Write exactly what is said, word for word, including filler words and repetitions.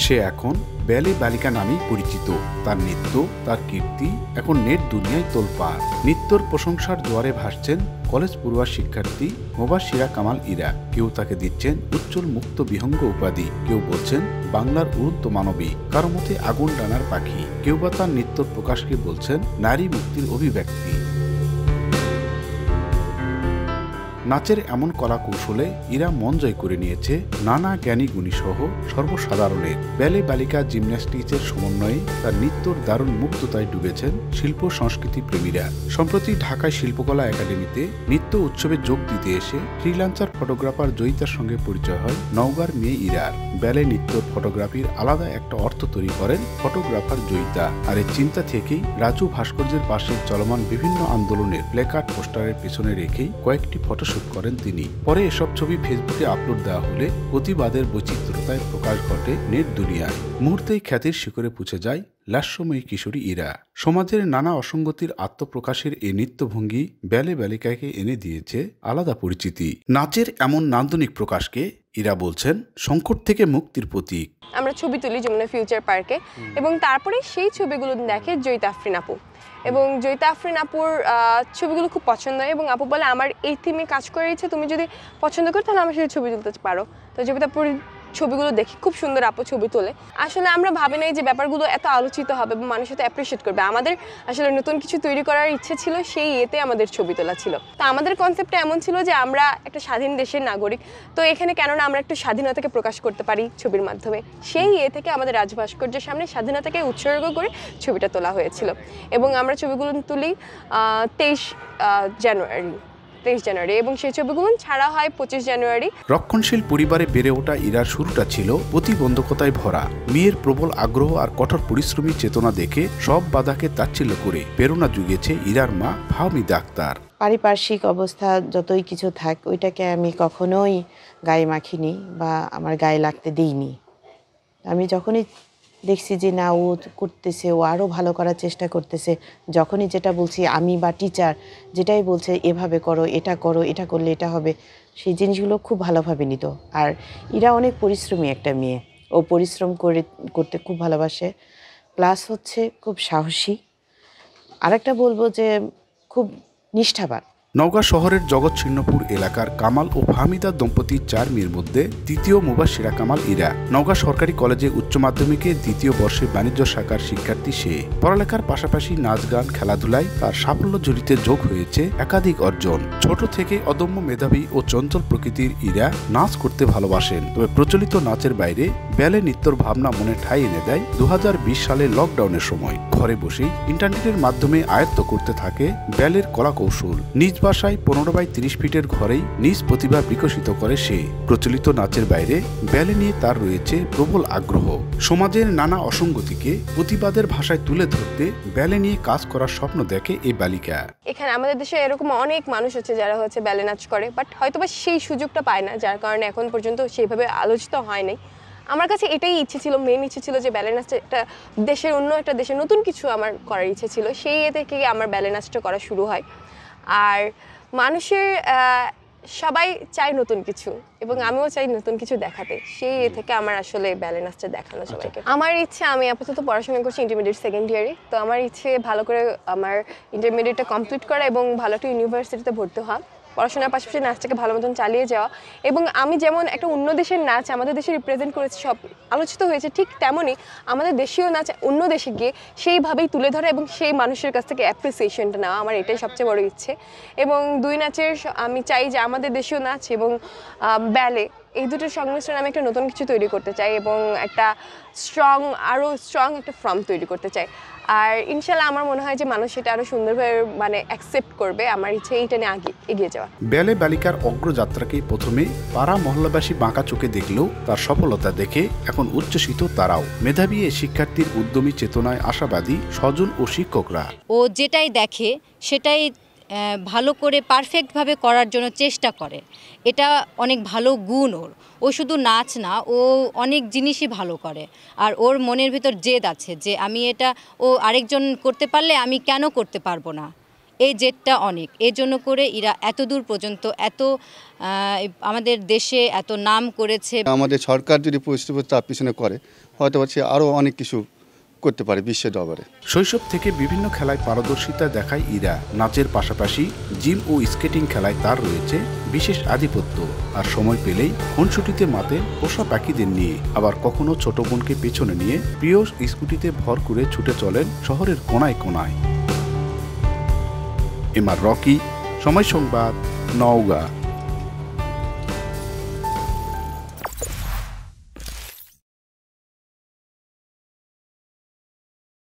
সে এখন ব্যালে বালিকা নামেই পরিচিত। তার নৃত্য, তার কীর্তি এখন নেট দুনিয়ায় তোলপাড়। নৃত্যর প্রশংসার জোয়ারে ভাসছেন কলেজ পড়ুয়া শিক্ষার্থী মুবাশশিরা কামাল ইরা। কেউ তাকে দিচ্ছেন উজ্জ্বল মুক্ত বিহঙ্গ উপাধি, কেউ বলছেন বাংলার উড়ন্ত মানবী, কারো মতে আগুন ডানার পাখি, কেউ বা তার নৃত্যর প্রকাশকে বলছেন নারী মুক্তির অভিব্যক্তি। নাচের এমন কলা কৌশলে ইরা মন জয় করে নিয়েছে নানা জ্ঞানী গুণী সহ সর্বসাধারণের। ব্যালে বালিকা জিমন্যাস্টিক্সের সমন্বয়ে তার নৃত্যর দারুণ মুগ্ধতায় ডুবেছেন শিল্প সংস্কৃতি প্রেমীরা। সম্প্রতি ঢাকায় শিল্পকলা একাডেমিতে নৃত্য উৎসবে যোগ দিতে এসে ফ্রিল্যান্সার ফটোগ্রাফার জয়িতার সঙ্গে পরিচয় হয় নওগাঁর মেয়ে ইরার। ব্যালে নৃত্যর ফটোগ্রাফির আলাদা একটা অর্থ তৈরি করেন ফটোগ্রাফার জয়িতা। আর এই চিন্তা থেকেই রাজু ভাস্কর্যের পাশে চলমান বিভিন্ন আন্দোলনের প্ল্যাকার্ড পোস্টারের পেছনে রেখেই কয়েকটি ফটো করেন তিনি। পরে এসব ছবি ফেসবুকে আপলোড দেওয়া হলে প্রতিবাদের বৈচিত্র্যতায় প্রকাশ ঘটে নেট দুনিয়ায়। মুহূর্তেই খ্যাতির শিখরে পৌঁছে যায় লাস্যময়ী কিশোরী ইরা। সমাজের নানা অসঙ্গতির আত্মপ্রকাশের এই নৃত্যভঙ্গি ব্যালে বালিকাকে এনে দিয়েছে আলাদা পরিচিতি। নাচের এমন নান্দনিক প্রকাশকে ইরা বলছেন সংকট থেকে মুক্তির প্রতীক। আমরা ছবি তুলি যমুনা ফিউচার পার্কে, এবং তারপরে সেই ছবিগুলো দেখে জয়িতা আফরিন আপু, এবং জয়িতা আফরিন আপুর ছবিগুলো খুব পছন্দ হয়, এবং আপু বলে আমার এই থিমে কাজ করার ইচ্ছে, তুমি যদি পছন্দ করো তাহলে আমার সাথে ছবি তুলতে পারো। তো জয়িতা আপুর ছবিগুলো দেখি খুব সুন্দর আপু ছবি তোলে। আসলে আমরা ভাবি নাই যে ব্যাপারগুলো এত আলোচিত হবে বা মানুষ এত অ্যাপ্রিসিয়েট করবে। আমাদের আসলে নতুন কিছু তৈরি করার ইচ্ছে ছিল, সেই ইয়েতে আমাদের ছবি তোলা ছিল। তো আমাদের কনসেপ্টটা এমন ছিল যে আমরা একটা স্বাধীন দেশের নাগরিক, তো এখানে কেননা আমরা একটু স্বাধীনতাকে প্রকাশ করতে পারি ছবির মাধ্যমে। সেই ইয়ে থেকে আমাদের রাজ ভাস্কর্যের সামনে স্বাধীনতাকে উৎসর্গ করে ছবিটা তোলা হয়েছিল, এবং আমরা ছবিগুলো তুলি তেইশ জানুয়ারি তেইশ জানুয়ারি এবং সেই ছবিগুলো ছাড়া হয় পঁচিশ জানুয়ারি। রক্ষণশীল পরিবারে বেড়ে ওঠা ইরার শুরুটা ছিল প্রতিবন্ধকতায় ভরা। মেয়ের প্রবল আগ্রহ আর কঠোর পরিশ্রমী চেতনা দেখে সব বাধাকে তাচ্ছিল্য করে প্রেরণা জুগিয়েছে ইরার মা ফাহমিদা আক্তার। পারিপার্শ্বিক অবস্থা যতই কিছু থাক, ওইটাকে আমি কখনোই গায়ে মাখিনি বা আমার গায়ে লাগতে দিইনি। আমি যখনই দেখছি যে না ও করতেছে, ও আরও ভালো করার চেষ্টা করতেছে, যখনই যেটা বলছি আমি বা টিচার যেটাই বলছে এভাবে করো, এটা করো, এটা করলে এটা হবে, সেই জিনিসগুলো খুব ভালোভাবে নিত। আর এরা অনেক পরিশ্রমী একটা মেয়ে, ও পরিশ্রম করে করতে খুব ভালোবাসে, প্লাস হচ্ছে খুব সাহসী। আরেকটা বলবো যে খুব নিষ্ঠাবান। নওগাঁ শহরের জগৎছিন্নপুর এলাকার কামাল ও ফাহমিদা দম্পতির চার মেয়ের মধ্যে দ্বিতীয় মুবাশশিরা কামাল ইরা। নওগাঁ সরকারি কলেজে উচ্চ মাধ্যমিকে দ্বিতীয় বর্ষে বাণিজ্য শাখার শিক্ষার্থী সে। পড়ালেখার পাশাপাশি নাচ গান খেলাধুলায় তার সাফল্য জড়িতে যোগ হয়েছে একাধিক অর্জন। ছোট থেকে অদম্য মেধাবী ও চঞ্চল প্রকৃতির ইরা নাচ করতে ভালোবাসেন। তবে প্রচলিত নাচের বাইরে ব্যালে নৃত্যর ভাবনা মনে ঠাঁই এনে দেয় দু হাজার বিশ সালে লকডাউনের সময়। ঘরে বসেই ইন্টারনেটের মাধ্যমে আয়ত্ত করতে থাকে ব্যালের কলা কৌশল। নিজ বাসায় পনেরো বাই তিরিশ ফিটের ঘরেই নিজ প্রতিভা বিকশিত করে সে। প্রচলিত নাচের বাইরে ব্যালে নিয়ে তার রয়েছে প্রবল আগ্রহ। সমাজের নানা অসঙ্গতিকে প্রতিবাদের ভাষায় তুলে ধরতে ব্যালে নিয়ে কাজ করার স্বপ্ন দেখে এই বালিকা। এখানে আমাদের দেশে এরকম অনেক মানুষ আছে যারা হচ্ছে ব্যালে নাচ করে, বাট হয়তোবা সেই সুযোগটা পায় না, যার কারণে এখন পর্যন্ত সেইভাবে আলোচিত হয় নাই। আমার কাছে এটাই ইচ্ছে ছিল, মেন ইচ্ছে ছিল যে ব্যালে নাচটা একটা দেশের অন্য একটা দেশের নতুন কিছু আমার করার ইচ্ছে ছিল। সেই এ থেকে আমার ব্যালে নাচটা করা শুরু হয়। আর মানুষের সবাই চায় নতুন কিছু, এবং আমিও চাই নতুন কিছু দেখাতে। সেই এ থেকে আমার আসলে ব্যালে নাচটা দেখানো সবাইকে। আমার ইচ্ছে, আমি আপাতত পড়াশোনা করছি ইন্টারমিডিয়েট সেকেন্ড ইয়ারে, তো আমার ইচ্ছে ভালো করে আমার ইন্টারমিডিয়েটটা কমপ্লিট করা এবং ভালো একটা ইউনিভার্সিটিতে ভর্তি হওয়া, পড়াশোনার পাশাপাশি নাচটাকে ভালো মতন চালিয়ে যাওয়া। এবং আমি যেমন একটা অন্য দেশের নাচ আমাদের দেশে রিপ্রেজেন্ট করেছি, সব আলোচিত হয়েছে, ঠিক তেমনই আমাদের দেশীয় নাচ অন্য দেশে গিয়ে সেইভাবেই তুলে ধরা এবং সেই মানুষের কাছ থেকে অ্যাপ্রিসিয়েশনটা নেওয়া, আমার এটাই সবচেয়ে বড় ইচ্ছে। এবং দুই নাচের আমি চাই যে আমাদের দেশীয় নাচ এবং ব্যালে এই দুটোর সংমিশ্রণে আমি একটা নতুন কিছু তৈরি করতে চাই, এবং একটা স্ট্রং আরও স্ট্রং একটা ফর্ম তৈরি করতে চাই। আর ইনশাল্লাহ আমার মনে হয় যে মানুষ সেটা আরো সুন্দরভাবে মানে অ্যাকসেপ্ট করবে। আমার ইচ্ছে এইটা নিয়ে আগে এগিয়ে যাওয়া। ব্যালে বালিকার অগ্রযাত্রাকে প্রথমে পাড়া মহল্লাবাসী বাঁকা চোখে দেখলেও তার সফলতা দেখে এখন উচ্ছ্বসিত তারাও। মেধাবী এই শিক্ষার্থীর উদ্যমী চেতনায় আশাবাদী স্বজন ও শিক্ষকরা। ও যেটাই দেখে সেটাই ভালো করে পারফেক্টভাবে করার জন্য চেষ্টা করে, এটা অনেক ভালো গুণ ওর। ও শুধু নাচ না, ও অনেক জিনিসই ভালো করে। আর ওর মনের ভিতর জেদ আছে যে আমি এটা ও আরেকজন করতে পারলে আমি কেন করতে পারবো না, এই জেদটা অনেক। এই জন্য করে এরা এত দূর পর্যন্ত এত আমাদের দেশে এত নাম করেছে। আমাদের সরকার যদি পরিস্থিতি তার পিছনে করে হয়তো সে আরও অনেক কিছু করতে পারে বিশ্ব দরবারে। শৈশব থেকে বিভিন্ন খেলায় পারদর্শিতা দেখায় ইরা। নাচের পাশাপাশি জিম ও স্কেটিং খেলায় তার রয়েছে বিশেষ আধিপত্য। আর সময় পেলেই খুনসুটিতে মাতে পোষা পাখিদের নিয়ে, আবার কখনো ছোট বোনকে পেছনে নিয়ে প্রিয় স্কুটিতে ভর করে ছুটে চলেন শহরের কোনায় কোনায়। এম আর রকি, সময় সংবাদ, নওগাঁ।